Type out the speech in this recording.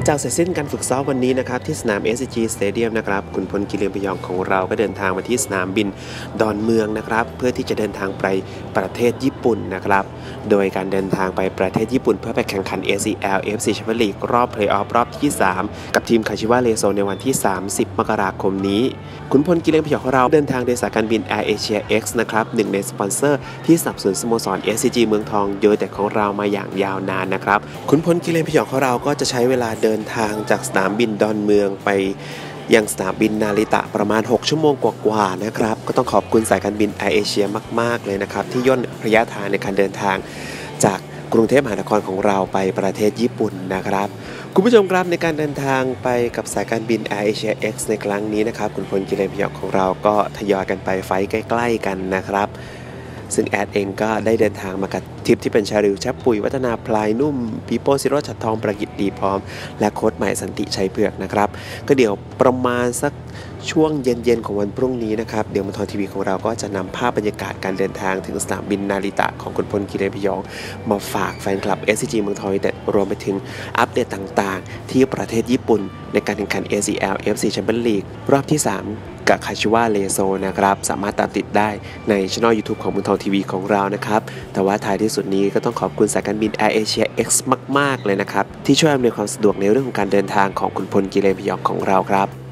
จากเสร็จสิ้นการฝึกซ้อมวันนี้นะครับที่สนาม SCG Stadium นะครับขุนพลกิเลนพยองของเราก็เดินทางมาที่สนามบินดอนเมืองนะครับเพื่อที่จะเดินทางไปประเทศญี่ปุ่นนะครับโดยการเดินทางไปประเทศญี่ปุ่นเพื่อไปแข่งขัน ACL FC Champions League รอบเพลย์ออฟรอบที่3กับทีมคาชิวะเรโซในวันที่30มกราคมนี้ขุนพลกิเลนพยองของเราเดินทางโดยสายการบิน Air Asia X นะครับหนึ่งในสปอนเซอร์ที่สนับสนุนสโมสร SCG เมืองทองยูไนเต็ดของเรามาอย่างยาวนานนะครับขุนพลกิเลนพยองของเราก็จะใช้เวลาเดินทางจากสนามบินดอนเมืองไปยังสนามบินนาริตะประมาณ6ชั่วโมงกว่าๆนะครับก็ต้องขอบคุณสายการบิน Air Asia มากๆเลยนะครับที่ย่นระยะทางในการเดินทางจากกรุงเทพมหานครของเราไปประเทศญี่ปุ่นนะครับคุณผู้ชมครับในการเดินทางไปกับสายการบิน Air Asia X ในครั้งนี้นะครับขุนพลกิเลนพยองของเราก็ทยอยกันไปไฟล์ใกล้ๆกันนะครับซึ่งแอดเองก็ได้เดินทางมากับทริปที่เป็นชาริวชับปุ๋ยวัฒนาพลายนุ่มปีโป้ซิโรฉัตรทองประกิตดีพร้อมและโค้ชใหม่สันติชัยเผือกนะครับก็เดี๋ยวประมาณสักช่วงเย็นๆของวันพรุ่งนี้นะครับเดี๋ยวเมืองทองทีวีของเราก็จะนำภาพบรรยากาศการเดินทางถึงสนามบินนาริตะของขุนพลกิเลนพยองมาฝากแฟนคลับ SCG เมืองทองยูไนเต็ดรวมไปถึงอัปเดตต่างๆที่ประเทศญี่ปุ่นในการแข่งขัน ACL FC Champions League รอบที่3กับคาชิวะเรโซนะครับสามารถตามติดได้ในช่อง YouTube ของเมืองทองทีวีของเรานะครับแต่ว่าท้ายที่สุดนี้ก็ต้องขอบคุณสายการบิน Air Asia X มากๆเลยนะครับที่ช่วยอำนวยความสะดวกในเรื่องของการเดินทางของขุนพลกิเลนพยองของเราครับ